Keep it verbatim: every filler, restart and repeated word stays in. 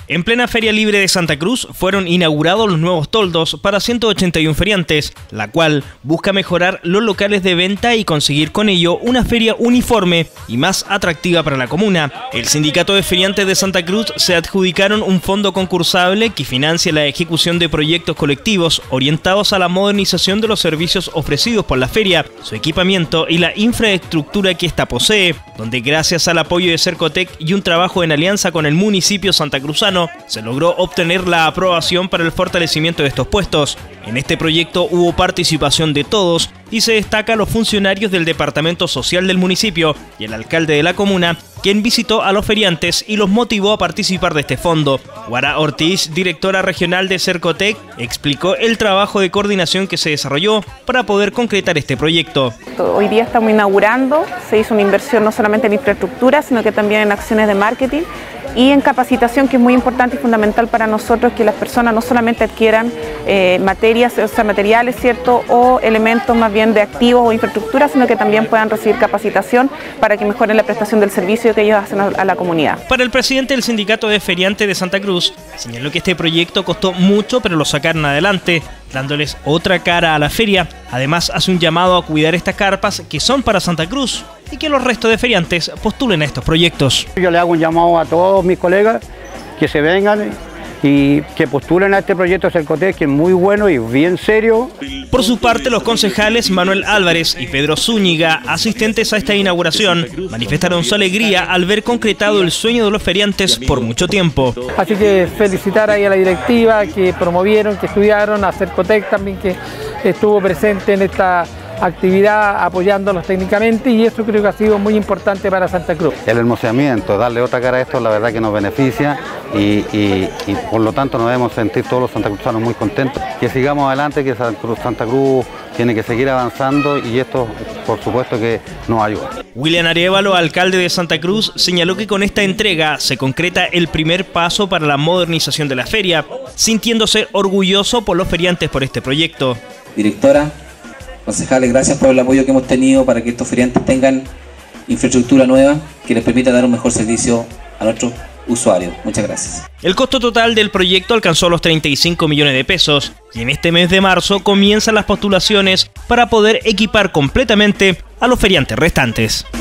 En plena Feria Libre de Santa Cruz fueron inaugurados los nuevos toldos para ciento ochenta y uno feriantes, la cual busca mejorar los locales de venta y conseguir con ello una feria uniforme y más atractiva para la comuna. El Sindicato de Feriantes de Santa Cruz se adjudicaron un fondo concursable que financia la ejecución de proyectos colectivos orientados a la modernización de los servicios ofrecidos por la feria, su equipamiento y la infraestructura que ésta posee, donde gracias al apoyo de Cercotec y un trabajo en alianza con el municipio santacruzano, se logró obtener la aprobación para el fortalecimiento de estos puestos. En este proyecto hubo participación de todos y se destaca a los funcionarios del Departamento Social del municipio y el alcalde de la comuna, quien visitó a los feriantes y los motivó a participar de este fondo. Guara Ortiz, directora regional de Cercotec, explicó el trabajo de coordinación que se desarrolló para poder concretar este proyecto. Hoy día estamos inaugurando, se hizo una inversión no solamente en infraestructura, sino que también en acciones de marketing y en capacitación, que es muy importante y fundamental para nosotros, que las personas no solamente adquieran eh, materias, o sea, materiales, ¿cierto?, o elementos más bien de activos o infraestructura, sino que también puedan recibir capacitación para que mejoren la prestación del servicio que ellos hacen a la comunidad. Para el presidente del Sindicato de Feriantes de Santa Cruz, señaló que este proyecto costó mucho, pero lo sacaron adelante, dándoles otra cara a la feria. Además, hace un llamado a cuidar estas carpas que son para Santa Cruz y que los restos de feriantes postulen a estos proyectos. Yo le hago un llamado a todos mis colegas que se vengan y que postulen a este proyecto Cercotec, que es muy bueno y bien serio. Por su parte, los concejales Manuel Álvarez y Pedro Zúñiga, asistentes a esta inauguración, manifestaron su alegría al ver concretado el sueño de los feriantes por mucho tiempo. Así que felicitar ahí a la directiva que promovieron, que estudiaron, a Cercotec también, que estuvo presente en esta actividad apoyándolos técnicamente, y eso creo que ha sido muy importante para Santa Cruz. El hermoseamiento, darle otra cara a esto, la verdad que nos beneficia y, y, y por lo tanto nos debemos sentir todos los santacruzanos muy contentos. Que sigamos adelante, que Santa Cruz, Santa Cruz tiene que seguir avanzando y esto por supuesto que nos ayuda. William Arevalo, alcalde de Santa Cruz, señaló que con esta entrega se concreta el primer paso para la modernización de la feria, sintiéndose orgulloso por los feriantes por este proyecto. Directora, concejales, gracias por el apoyo que hemos tenido para que estos feriantes tengan infraestructura nueva que les permita dar un mejor servicio a nuestros usuarios. Muchas gracias. El costo total del proyecto alcanzó los treinta y cinco millones de pesos y en este mes de marzo comienzan las postulaciones para poder equipar completamente a los feriantes restantes.